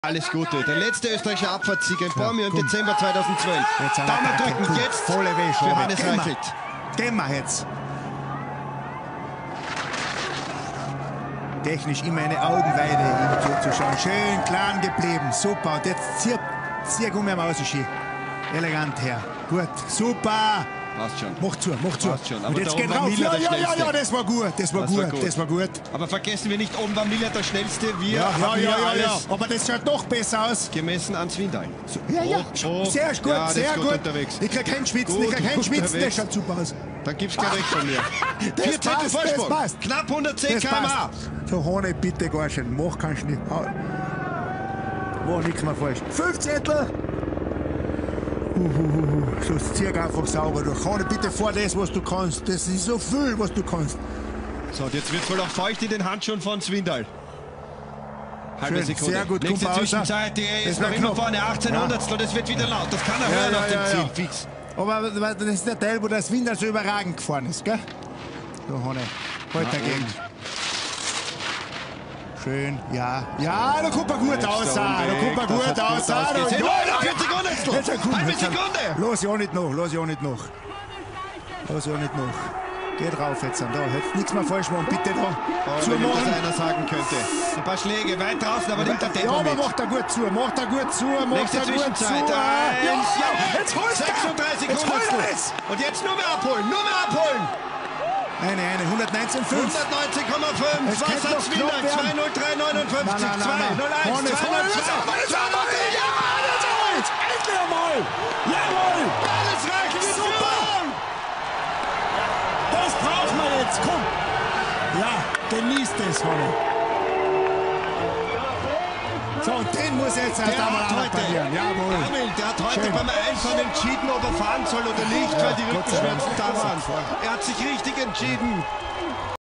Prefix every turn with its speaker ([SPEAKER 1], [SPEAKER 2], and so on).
[SPEAKER 1] Alles Gute. Der letzte österreichische Abfahrtssieger in Bormio im Dezember 2012. Daumen drücken, jetzt
[SPEAKER 2] volle Wäsche,
[SPEAKER 1] für Hannes Reichelt.
[SPEAKER 2] Gehen wir jetzt. Technisch immer eine Augenweide, ihm zuzuschauen. Schön klein geblieben, super. Und jetzt zieh um aus, elegant her. Gut, super.
[SPEAKER 1] Passt schon.
[SPEAKER 2] Mach zu.
[SPEAKER 1] Passt schon. Aber
[SPEAKER 2] und jetzt
[SPEAKER 1] da
[SPEAKER 2] geht
[SPEAKER 1] oben war
[SPEAKER 2] rauf.
[SPEAKER 1] Miller der Schnellste.
[SPEAKER 2] Ja, das war gut. Das war gut.
[SPEAKER 1] Aber vergessen wir nicht, oben war Miller der Schnellste. Wir haben alles
[SPEAKER 2] Aber das schaut doch besser aus.
[SPEAKER 1] gemessen an Swindal.
[SPEAKER 2] Ja. Sehr gut,
[SPEAKER 1] ja,
[SPEAKER 2] sehr gut.
[SPEAKER 1] Unterwegs.
[SPEAKER 2] Ich krieg keinen Schwitzen,
[SPEAKER 1] Gut
[SPEAKER 2] das schaut super aus.
[SPEAKER 1] Dann gibt's kein Recht von mir.
[SPEAKER 2] Das
[SPEAKER 1] 4 Zettel
[SPEAKER 2] passt,
[SPEAKER 1] Vorsprung.
[SPEAKER 2] das passt.
[SPEAKER 1] Knapp 110
[SPEAKER 2] Das
[SPEAKER 1] km/h.
[SPEAKER 2] passt. So, Hone, bitte gar schön. Mach kannst du nicht. Mach nichts mehr falsch. 5 Zettel. So, zieh einfach sauber durch. Hone, bitte vor das, was du kannst. Das ist so viel, was du kannst.
[SPEAKER 1] So, und jetzt wird wohl auch feucht in den Handschuhen von Swindal. Halbe
[SPEAKER 2] Schön,
[SPEAKER 1] Sekunde.
[SPEAKER 2] sehr gut,
[SPEAKER 1] Nächste
[SPEAKER 2] Kumpel,
[SPEAKER 1] Zwischenzeit, die
[SPEAKER 2] Das
[SPEAKER 1] ist
[SPEAKER 2] war
[SPEAKER 1] noch immer
[SPEAKER 2] knapp.
[SPEAKER 1] vorne. 18 Hundertstel, das wird wieder laut. Das kann er hören auf dem Ziel. Fix.
[SPEAKER 2] Aber das ist der Teil, wo der Swindal so überragend gefahren ist, gell? So, Hone, halt dagegen. Schön, ja. Ja, da kommt er gut aus. Da kommt er gut aus.
[SPEAKER 1] Ja, 40 Hundertstel. Halbe Sekunde.
[SPEAKER 2] Los ja nicht noch. Geh drauf jetzt. Da, jetzt nichts mehr falsch machen, bitte da.
[SPEAKER 1] Oh, wenn ihm das einer sagen könnte. Ein paar Schläge, weit draußen, aber nimmt der Tempo
[SPEAKER 2] Ja, aber
[SPEAKER 1] mit.
[SPEAKER 2] macht er gut zu.
[SPEAKER 1] Nächste Zwischenzeit.
[SPEAKER 2] Jetzt holst du
[SPEAKER 1] 36
[SPEAKER 2] Jetzt holt er
[SPEAKER 1] Hundertstel.
[SPEAKER 2] es.
[SPEAKER 1] Und jetzt nur mehr abholen.
[SPEAKER 2] Eine, 119,5.
[SPEAKER 1] 119,5.
[SPEAKER 2] Es
[SPEAKER 1] Was
[SPEAKER 2] könnte
[SPEAKER 1] hat
[SPEAKER 2] noch
[SPEAKER 1] Swindal?
[SPEAKER 2] knapp werden.
[SPEAKER 1] 203,59. 201. 202.
[SPEAKER 2] Endlich einmal! Jawohl!
[SPEAKER 1] Alles reicht in Führung.
[SPEAKER 2] Das brauchen wir jetzt, komm! Ja, genießt es, Honne. So, und den muss er jetzt erst einmal reparieren. Jawohl.
[SPEAKER 1] Der hat heute
[SPEAKER 2] Schön.
[SPEAKER 1] beim Einfahren entschieden, ob er fahren soll oder nicht, weil die
[SPEAKER 2] Gott sei Dank.
[SPEAKER 1] Rückenschmerzen da waren. Er hat sich richtig entschieden.